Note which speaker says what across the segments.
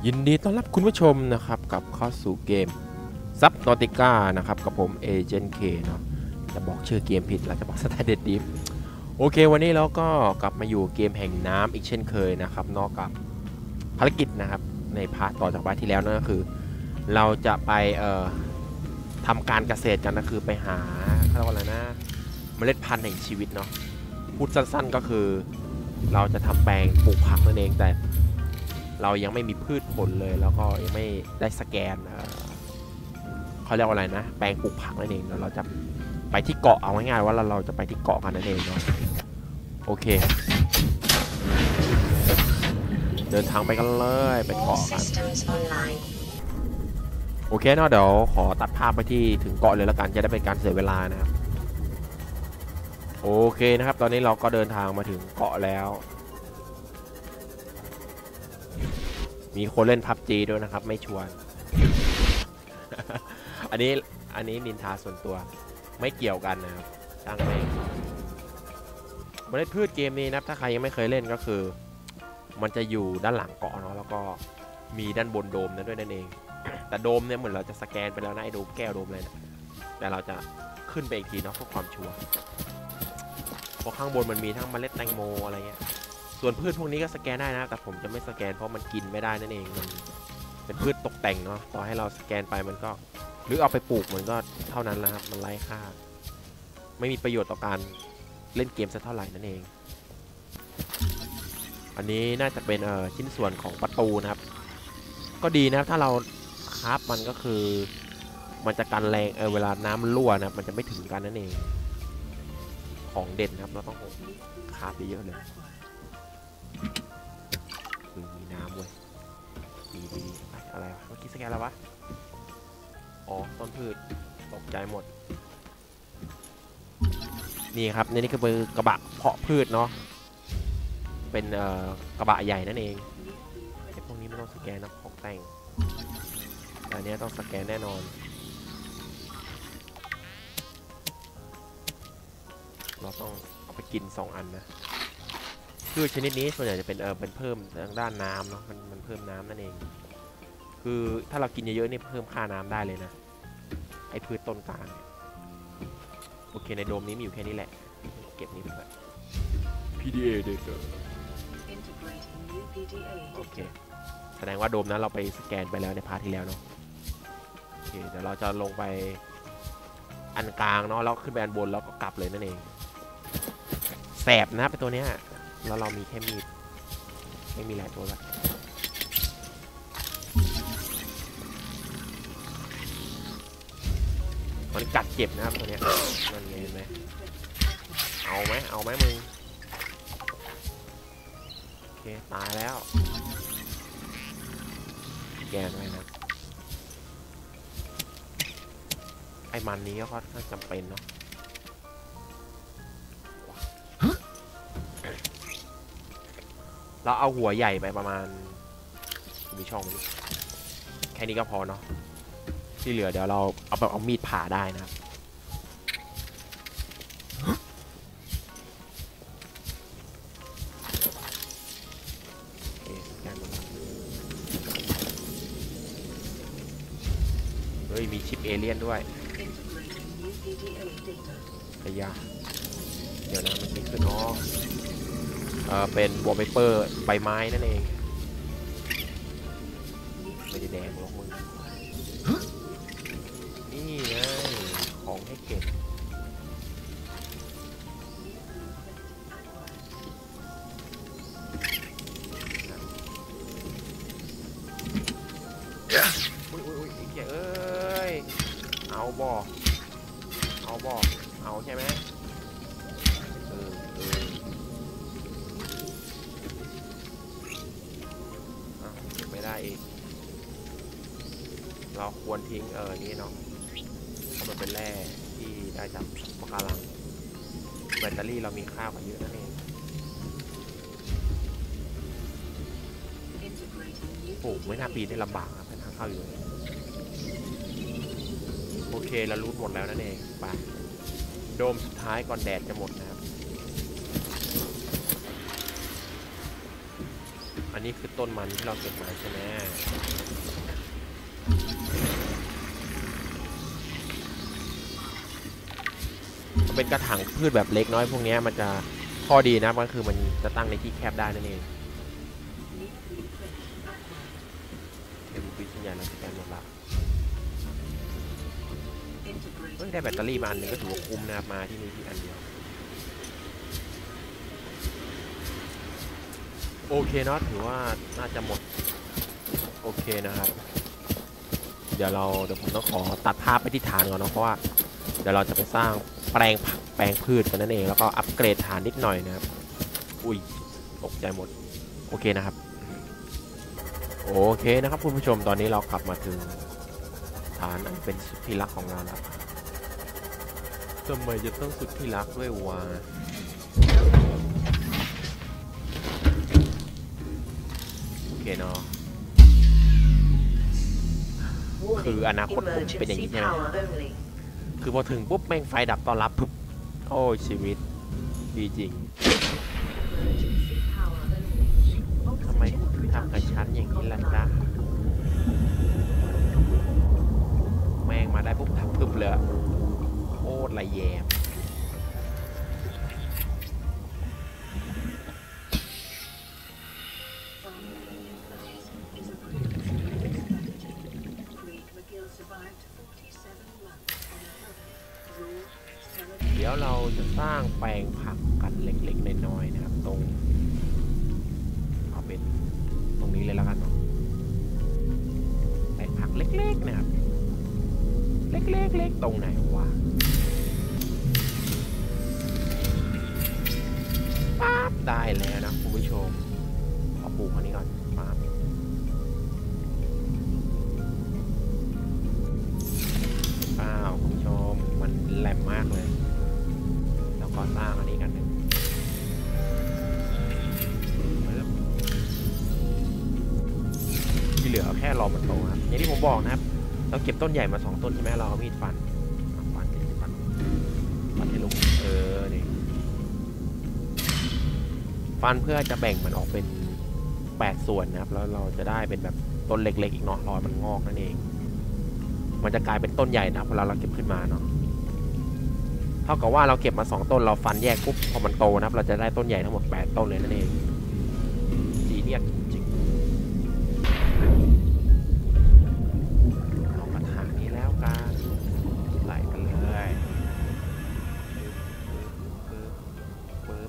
Speaker 1: ยินดีต้อนรับคุณผู้ชมนะครับกับเข้าสู่เกมซับนอติก้านะครับกับผมเอเจนต์เคเนาะจะบอกชื่อเกมผิดเราจะบอกสไตล์เด็ดดิฟโอเควันนี้เราก็กลับมาอยู่เกมแห่งน้ำอีกเช่นเคยนะครับนอกกับภารกิจนะครับในพาร์ทต่อจากพาร์ทที่แล้วนั่นก็คือเราจะไปทำการเกษตรกันก็คือไปหาเขาเรียกว่าอะไรนะเมล็ดพันธุ์แห่งชีวิตเนาะพูดสั้นๆก็คือเราจะทำแปลงปลูกผักนั่นเองแต่เรายังไม่มีพืชผลเลยแล้วก็ยังไม่ได้สแกนเขาเรียกว่าอะไรนะแปลงปลูกผักนั่นเองเราจะไปที่เกาะเอาง่ายๆว่าเราจะไปที่เกาะกันนั่นเองเนาะโอเคเดินทางไปกันเลยไปเกาะกันโอเคเนาะเดี๋ยวขอตัดภาพไปที่ถึงเกาะเลยแล้วกันจะได้เป็นการเสียเวลานะครับโอเคนะครับตอนนี้เราก็เดินทางมาถึงเกาะแล้วมีคนเล่นพับจีด้วยนะครับไม่ชวน อันนี้นินทาส่วนตัวไม่เกี่ยวกันนะครับช่างแม่งเมล็ดพืชเกมนี้นะถ้าใครยังไม่เคยเล่นก็คือมันจะอยู่ด้านหลังเกาะเนาะแล้วก็มีด้านบนโดมนั้นด้วยนั่นเอง แต่โดมเนี่ยเหมือนเราจะสแกนไปแล้วนะไอ้โดมแก้วโดมเลยนะแต่เราจะขึ้นไปอีกทีเนาะเพื่อความชัวร์เพราะข้างบนมันมีทั้งเมล็ดแตงโมอะไรเงี้ยส่วนพืชพวกนี้ก็สแกนได้นะแต่ผมจะไม่สแกนเพราะมันกินไม่ได้นั่นเองมันเป็นพืชตกแต่งเนาะต่อให้เราสแกนไปมันก็หรือเอาไปปลูกมันก็เท่านั้นแหละครับมันไร้ค่าไม่มีประโยชน์ต่อการเล่นเกมสักเท่าไหร่นั่นเองอันนี้น่าจะเป็นชิ้นส่วนของประตูนะครับก็ดีนะครับถ้าเราคราฟมันก็คือมันจะกันแรงเวลาน้ำรั่วนะมันจะไม่ถึงกันนั่นเองของเด่นครับเราต้องคราฟเยอะเลยมีน้ำเว้ยดีอะไรวะเมื่อกี้สแกนแล้ววะอ๋อต้นพืชตกใจหมดนี่ครับนี่คือกระบะเพาะพืชเนาะเป็นกระบะใหญ่นั่นเองไอ้พวกนี้ไม่ต้องสแกนนะของแต่งแต่อันนี้ต้องสแกนแน่นอนเราต้องเอาไปกิน2 อันนะพืชชนิดนี้ส่วนใหญ่จะเป็นเพิ่มทางด้านน้ำเนาะมันเพิ่มน้ำนั่นเองคือถ้าเรากินเยอะๆนี่เพิ่มค่าน้ำได้เลยนะไอ้พืชต้นกลางโอเคในโดมนี้มีอยู่แค่นี้แหละเก็บนี้ไปก่อน PDA data โอเคแสดงว่าโดมนั้นเราไปสแกนไปแล้วในพาร์ทที่แล้วเนาะโอเคเดี๋ยวเราจะลงไปอันกลางเนาะแล้วขึ้นไปอันบนแล้วก็กลับเลยนั่นเองแสบนะเป็นตัวเนี้ยแล้วเรามีแค่มีดไม่มีหลายตัวละมันกัดเจ็บนะครับตัวเนี้ยนั่นเห็นไหมเอาไหมมึงโอเคตายแล้วแกนไว้นะไอ้มันนี้ก็ค่อนข้างจำเป็นเนาะเราเอาหัวใหญ่ไปประมาณมีช่องมันแค่นี้ก็พอเนาะที่เหลือเดี๋ยวเราเอามีดผ่าได้นะครับเฮ้ยมีชิปเอเลี่ยนด้วยไอ้ยาเดี๋ยวนะมันมีขึ้นอ๋อเป็นวอลเปเปอร์ใบไม้นั่นเองไม่ได้แดงหรอกมึงนี่ไงของให้เก็บอุ้ยไอ้เหี้ยเอ้ยเอาใช่ไหมไม่ได้อีกเราควรทิ้งนี่เนาะเพราะมันเป็นแร่ที่ได้จากปะการังแบตเตอรี่เรามีค่ากว่าเยอะนั่นเองโอ้ไม่น่าปีนได้ลำบากนะเป็นทางเข้าอยู่โอเคเรารูทหมดแล้วนั่นเองไปโดมสุดท้ายก่อนแดดจะหมดนะครับอันนี้คือต้นมันที่เราเก็บมาใช่ไหมเป็นกระถางพืชแบบเล็กน้อยพวกนี้มันจะข้อดีนะก็คือมันจะตั้งในที่แคบได้นั่นเองเอ็มพีสัญญาณเราสแกนหมดละได้แบตเตอรี่มาอันนึงก็ถือว่าคุ้มนะครับมาที่นี่ที่อันเดียวโอเคเนาะถือว่าน่าจะหมดโอเคนะครับเดี๋ยวผมต้องขอตัดภาพไปที่ฐานก่อนเนาะเพราะว่าเดี๋ยวเราจะไปสร้างแปลงผักแปลงพืชกันนั่นเองแล้วก็อัปเกรดฐานนิดหน่อยนะครับอุ้ยตกใจหมดโอเคนะครับโอเคนะครับคุณผู้ชมตอนนี้เรากลับมาถึงฐานอันเป็นสุดที่รักของเราแล้วทำไมจะต้องสุดที่รักด้วยวะโอเคเนาะคืออนาคตผมเป็นอย่างนี้ใช่ไหมคือพอถึงปุ๊บแม่งไฟดับตอนรับปุ๊บโอ้ชีวิตดีจริงทำไมคุณทำกับฉันอย่างนี้ล่ะจ๊ะแม่งมาได้ปุ๊บทับปุ๊บเลยโคตรละแยมเดี๋ยวเราจะสร้างแปลงผักกันเล็กๆน้อยๆนะครับตรงเอาเป็นตรงนี้เลยแล้วกันเนาะแปลงผักเล็กๆนะครับเล็กๆตรงไหนวะปั๊บได้แล้วนะคุณผู้ชมขอปลูกอันนี้ก่อนปั๊บคุณผู้ชมมันแหลมมากเลยแล้วก็สร้างอันนี้กันหนึ่งที่เหลือแค่รอมันโตครับอย่างที่ผมบอกนะครับเราเก็บต้นใหญ่มา2ต้นใช่ไหมเราเอามีดฟันให้ลงนี่ฟันเพื่อจะแบ่งมันออกเป็น8ส่วนนะครับแล้วเราจะได้เป็นแบบต้นเล็กๆอีกเนาะรอมันงอกนั่นเองมันจะกลายเป็นต้นใหญ่นะพอเราเก็บขึ้นมาเนาะเท่ากับว่าเราเก็บมา2ต้นเราฟันแยกปุ๊บพอมันโตนะครับเราจะได้ต้นใหญ่ทั้งหมด8ต้นเลยนั่นเองจีเนียสจริงเอากระถางนี้แล้วกันใส่กันเลยปึ๊บ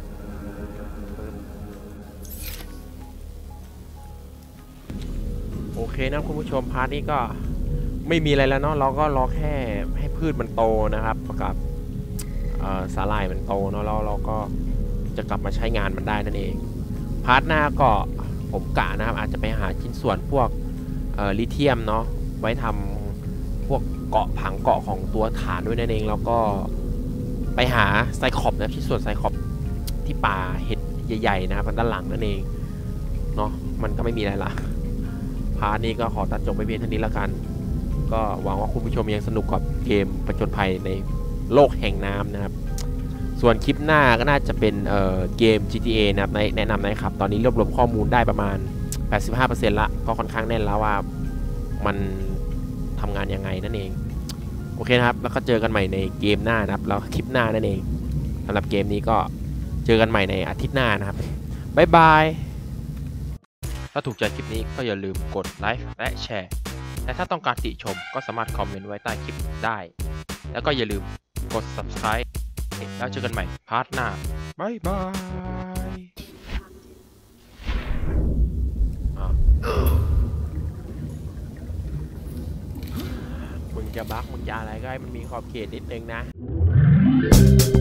Speaker 1: โอเคนะคุณผู้ชมพาร์ทนี้ก็ไม่มีอะไรแล้วเนาะเราก็รอแค่ให้พืชมันโตนะครับกับสาหร่ายมันโตเนาะแล้วเราก็จะกลับมาใช้งานมันได้นั่นเองพาร์ทหน้าก็ผมกะนะครับอาจจะไปหาชิ้นส่วนพวกลิเธียมเนาะไว้ทำพวกเกาะผังเกาะของตัวฐานด้วยนั่นเองแล้วก็ไปหาไซคอปนะชิ้นส่วนไซคอปที่ป่าเห็ดใหญ่ๆนะครับด้านหลังนั่นเองเนาะมันก็ไม่มีอะไรละพาร์ทนี้ก็ขอตัดจบไปเพียงเท่านี้แล้วกันก็หวังว่าคุณผู้ชมยังสนุกกับเกมผจญภัยในโลกแห่งน้ำนะครับส่วนคลิปหน้าก็น่าจะเป็นเกม GTA นะครับแนะนำนะครับตอนนี้รวบรวมข้อมูลได้ประมาณ 85% ละก็ค่อนข้างแน่นแล้วว่ามันทำงานยังไงนั่นเองโอเคนะครับแล้วก็เจอกันใหม่ในเกมหน้านะครับแล้วคลิปหน้านั่นเองสำหรับเกมนี้ก็เจอกันใหม่ในอาทิตย์หน้านะครับบ๊ายบายถ้าถูกใจคลิปนี้ก็อย่าลืมกดไลค์และแชร์และถ้าต้องการติชมก็สามารถคอมเมนต์ไว้ใต้คลิปได้แล้วก็อย่าลืมกด Subscribe แล้วเจอกันใหม่พาร์ทหน้าบ๊ายบายมึงจะบั๊กมึงจะอะไรก็ให้มันมีขอบเขตนิดนึงนะ